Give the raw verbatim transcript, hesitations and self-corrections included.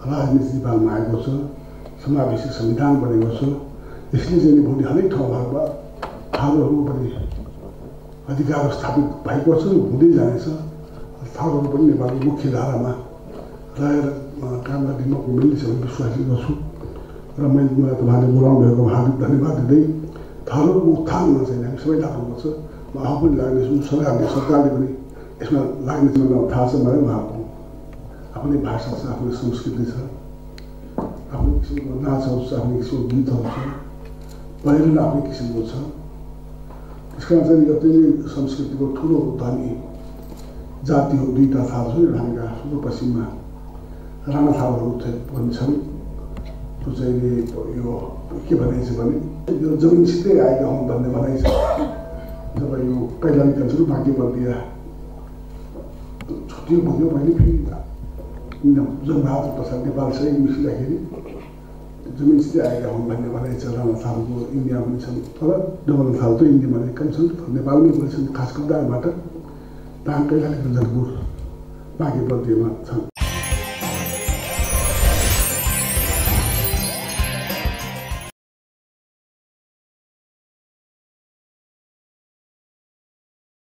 राजनीति नेपालमा आएको छ, समावेशी संविधान बनेको छ। यसले चाहिँ भोलि हरेक ठाउँहरूमा थारूहरूको पनि अधिकार स्थापित भएको छ, हुँदै जानेछ। थारूहरू पनि नेपालको मुख्य धारामा रहेर काम गर्ने मौका मिल्नेछ भन्ने विश्वास गर्छु र मैले मलाई तपाईँहरूले बोलाउनु भएको हार्दिक धन्यवाद दिँदै थारूहरूको उत्थानमा चाहिँ हामी सबै लाग्नुपर्छ। म आफू पनि लाग्नेछु, सरकारले सरकारले पनि यसमा लाग्नेछ मलाई थाहा छ। मलाई उहाँको आफ्नै भाषा छ, आफ्नै संस्कृति छ, आफ्नै किसिमको नाचहरू छ, आफ्नै किसिमको गीतहरू छ, पहिरन आफ्नै किसिमको छ। त्यस कारण चाहिँ यो चाहिँ संस्कृतिको ठुलो धनी जाति हो। दुईवटा थारू छन् हामीका सुदूरपश्चिममा राणा थारूहरू पनि छन्। त्यो चाहिँ यो के भनाइ छ भने यो जमिनसितै आएका हुन् भन्ने भनाइ छ। जब यो कैलाली कल्चर बाँकी बर्दिया छुट्टियो भयो भने फेरि जनबहादुर प्रसाद नेपालसँग मिसिँदाखेरि जमिनसितै आएका हुन् भन्ने भनाइ छ। राणा थारूको इन्डिया पनि छन्, तर डबल थारू त इन्डियामा कम छन्, नेपालमै पनि छन्। खास गरी दाङबाट दाङ कैलाली कल्चरपुर बाँकी बर्दियामा छन्।